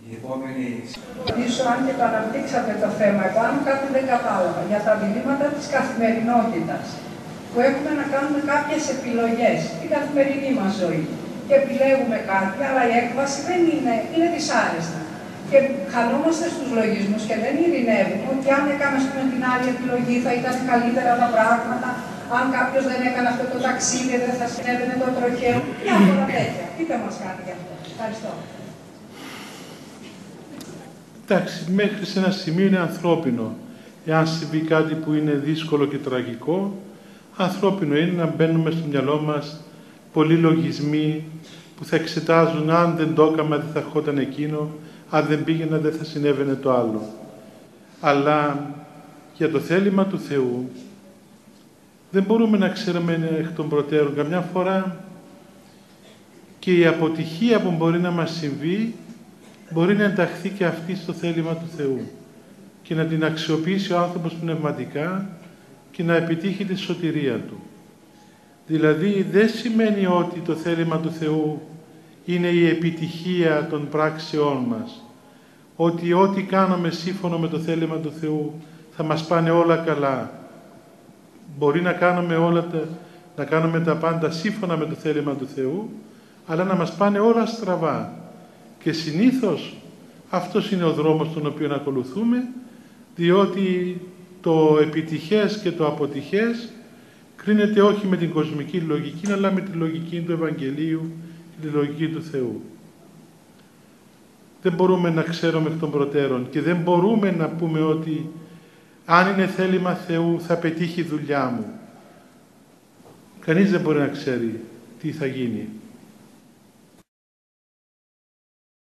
Η επόμενη... Ίσως αν και το αναπτύξατε το θέμα, εγώ αν κάτι δεν κατάλαβα, για τα διλήμματα της καθημερινότητας, που έχουμε να κάνουμε κάποιες επιλογές στην καθημερινή μας ζωή και επιλέγουμε κάτι, αλλά η έκβαση δεν είναι δυσάρεστα. Και χανόμαστε στους λογισμούς και δεν ειρηνεύουμε ότι αν έκαμε την άλλη επιλογή θα ήταν καλύτερα τα πράγματα, αν κάποιος δεν έκανε αυτό το ταξίδι δεν θα συνέβαινε το τροχαίο, διάφορα τέτοια. Πείτε μας κάτι γι' αυτό. Ευχαριστώ. Εντάξει, μέχρι σε ένα σημείο είναι ανθρώπινο. Εάν συμβεί κάτι που είναι δύσκολο και τραγικό, ανθρώπινο είναι να μπαίνουμε στο μυαλό μας πολλοί λογισμοί που θα εξετάζουν αν δεν το έκαμα δεν θα ερχόταν εκείνο, αν δεν πήγαινα δεν θα συνέβαινε το άλλο. Αλλά για το θέλημα του Θεού δεν μπορούμε να ξέρουμε εκ των προτέρων. Καμιά φορά και η αποτυχία που μπορεί να μας συμβεί μπορεί να ενταχθεί και αυτή στο θέλημα του Θεού και να την αξιοποιήσει ο άνθρωπος πνευματικά και να επιτύχει τη σωτηρία του. Δηλαδή δεν σημαίνει ότι το θέλημα του Θεού είναι η επιτυχία των πράξεών μας. Ότι ό,τι κάνουμε σύμφωνο με το θέλημα του Θεού θα μας πάνε όλα καλά. Μπορεί να κάνουμε τα πάντα σύμφωνα με το θέλημα του Θεού, αλλά να μας πάνε όλα στραβά. Και συνήθως αυτός είναι ο δρόμος τον οποίο ακολουθούμε, διότι το επιτυχές και το αποτυχές κρίνεται όχι με την κοσμική λογική, αλλά με τη λογική του Ευαγγελίου και τη λογική του Θεού. Δεν μπορούμε να ξέρουμε εκ των προτέρων και δεν μπορούμε να πούμε ότι αν είναι θέλημα Θεού θα πετύχει η δουλειά μου. Κανείς δεν μπορεί να ξέρει τι θα γίνει.